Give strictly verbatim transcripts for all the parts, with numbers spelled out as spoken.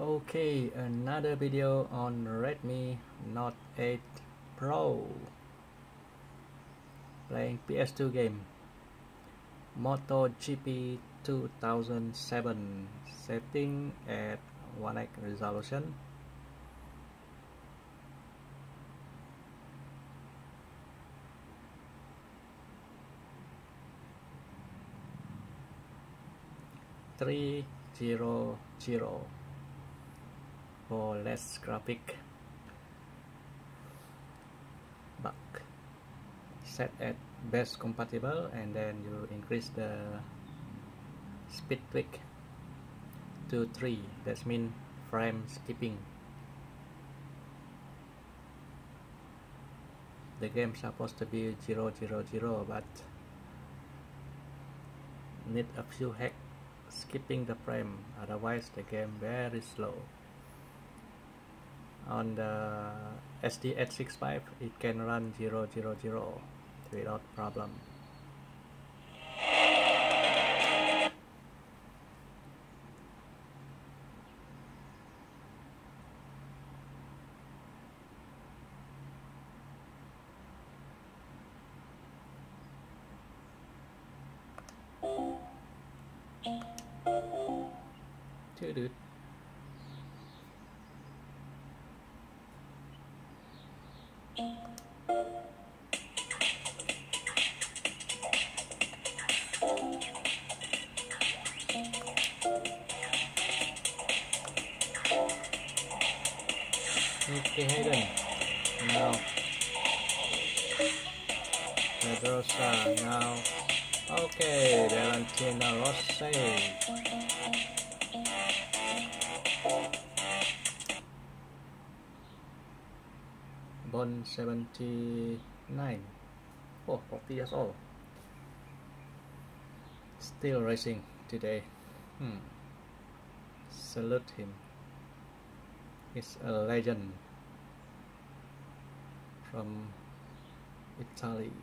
Okay, another video on Redmi Note eight Pro. Playing P S two game MotoGP two thousand seven. Setting at one X resolution. three hundred for less graphic. Back set at best compatible, and then you increase the speed tweak to three. That means frame skipping. The game supposed to be zero zero zero, but need a few hacks skipping the frame, otherwise the game very slow. On the S D X sixty-five it can run zero zero zero without problem. Dude. Okay, Hayden. Now Pedrosa now. Okay, Valentino Rossi. Born seventy-nine. Oh, forty years old. Still racing today. Hmm. Salute him. He's a legend from Italy.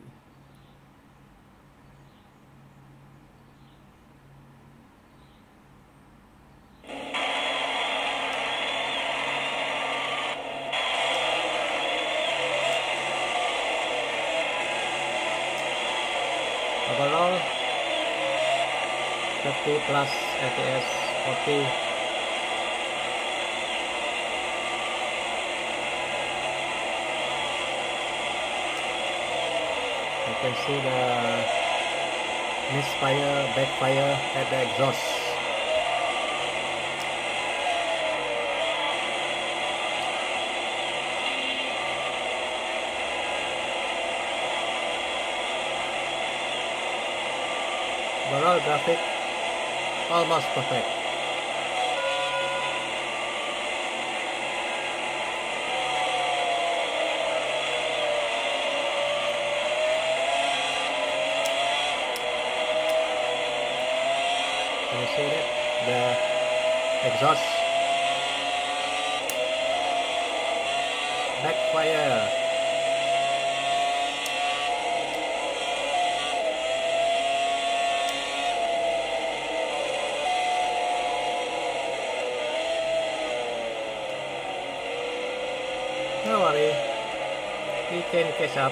Overall, thirty plus F P S, forty. You can see the misfire, backfire at the exhaust. Overall graphic almost perfect. Can you see that? The exhaust backfire. No worry, we can catch up.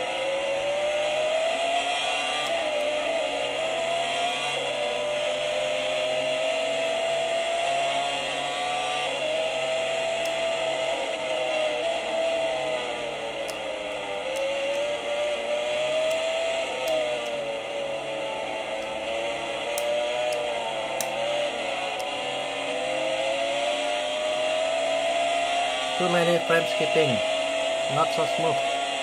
Too many frame skipping, not so smooth.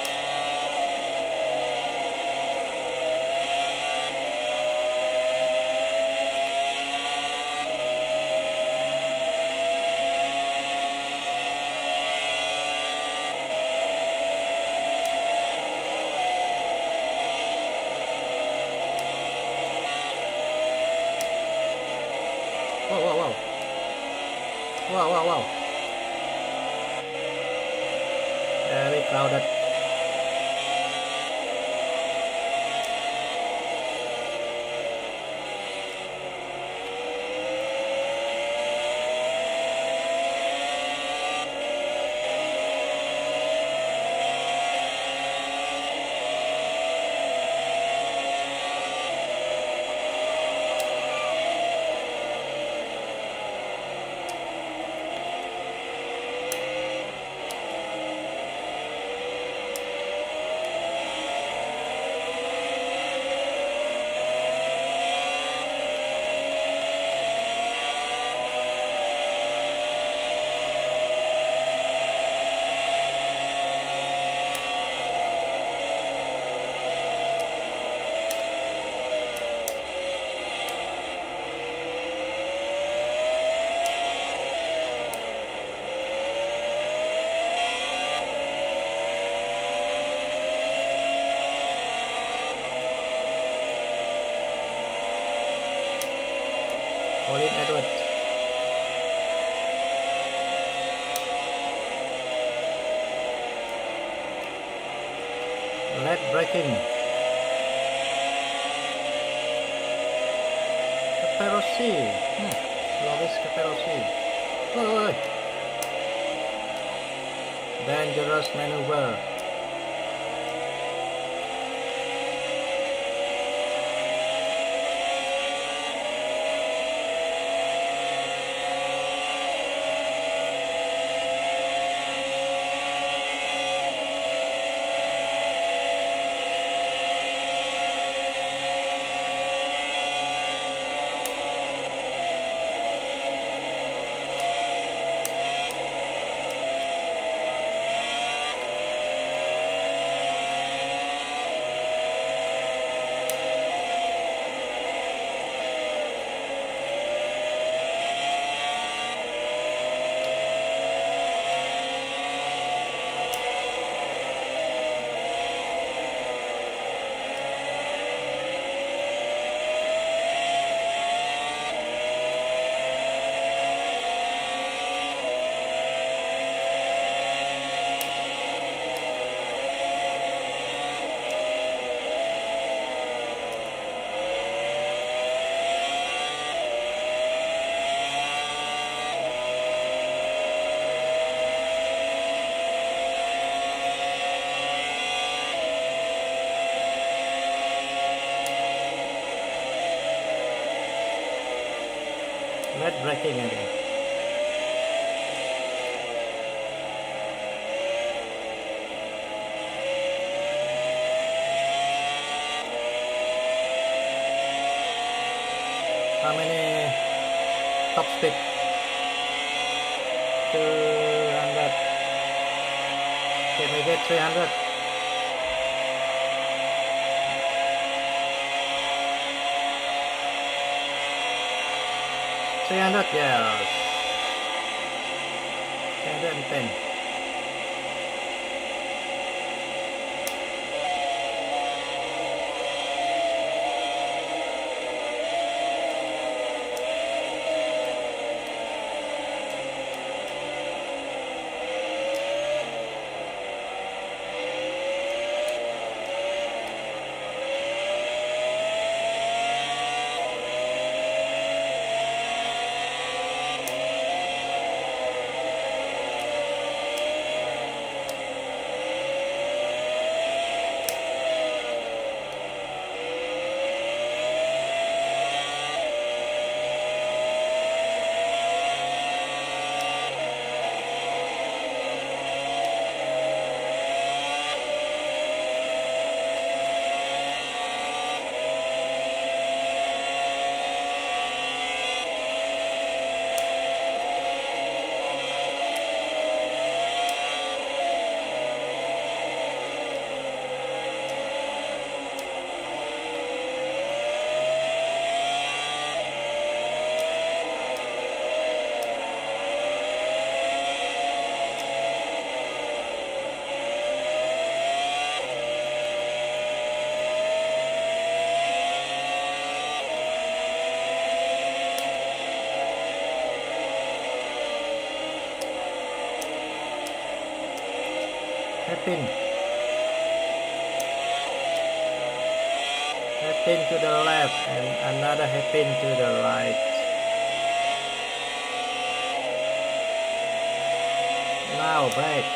Wow, wow, wow. Wow, wow, wow. Very crowded. Led braking. Caparossi. Hmm. Loris Caparossi. Oh, dangerous maneuver. Led braking again. How many top speed? two hundred. Can we get three hundred? three hundred, yes. three hundred ten. Hairpin. Hairpin to the left and another hairpin to the right. Now brake.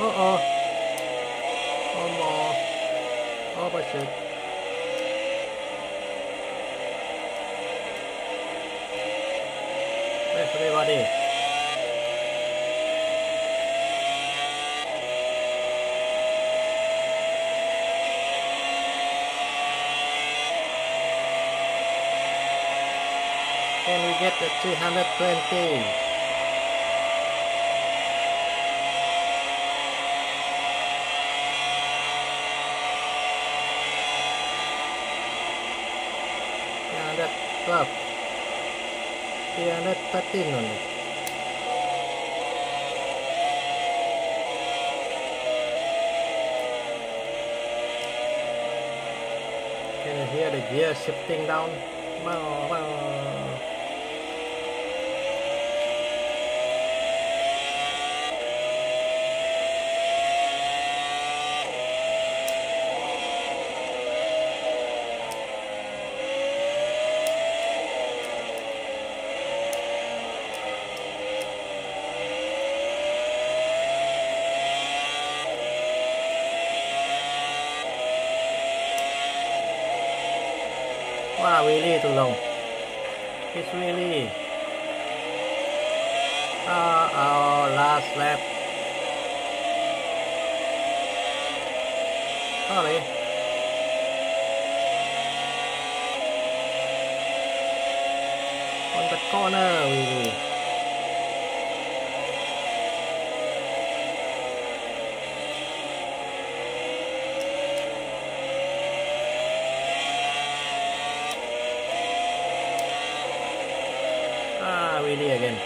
Uh-oh. One more. Overshoot. Where's everybody? Can we get the three hundred twenty? three hundred twelve. three hundred thirteen only. Can you hear the gear shifting down? Wow, wow. Wow, really too long. It's really. Uh oh, last lap. Sorry. On the corner, really. Ah, really again.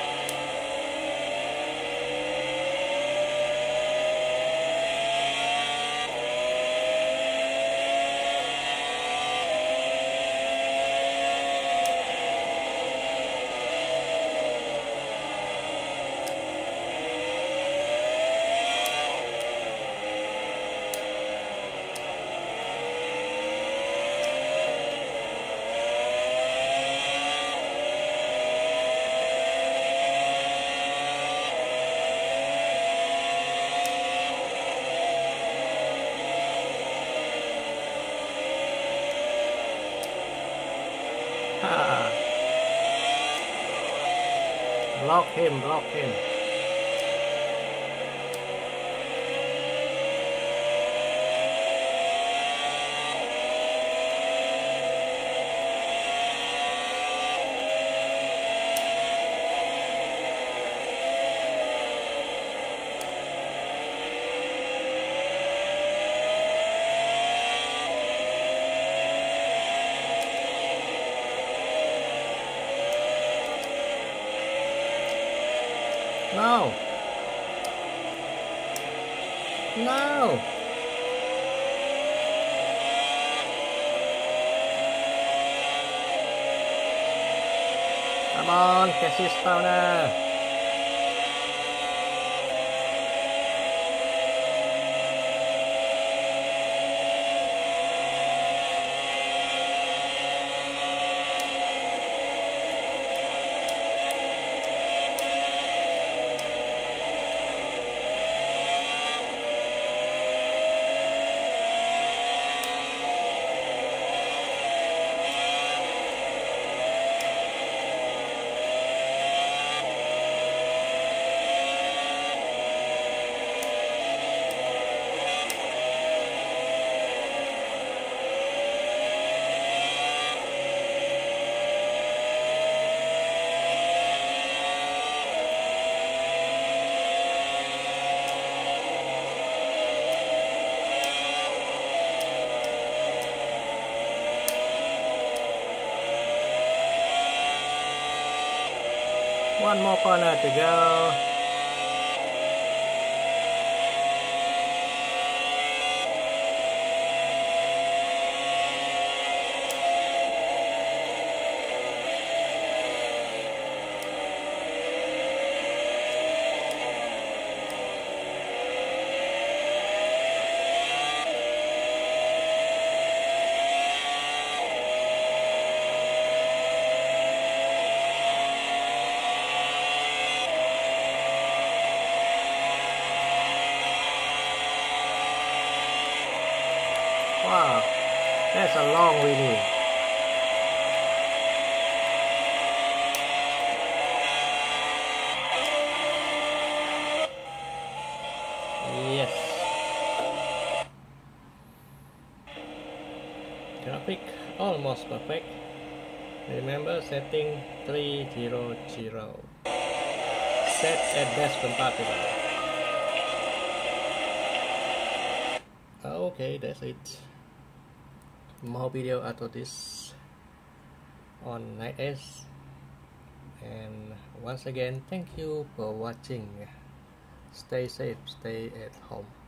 Ah. Block him, block him. No. No. Come on, Cassie Spawner. One more corner to go. That's a long video. Yes. Graphic almost perfect. Remember setting three zero zero. Set at best compatible. Okay, that's it. More video after this on Night Edge. And once again, thank you for watching. Stay safe, stay at home.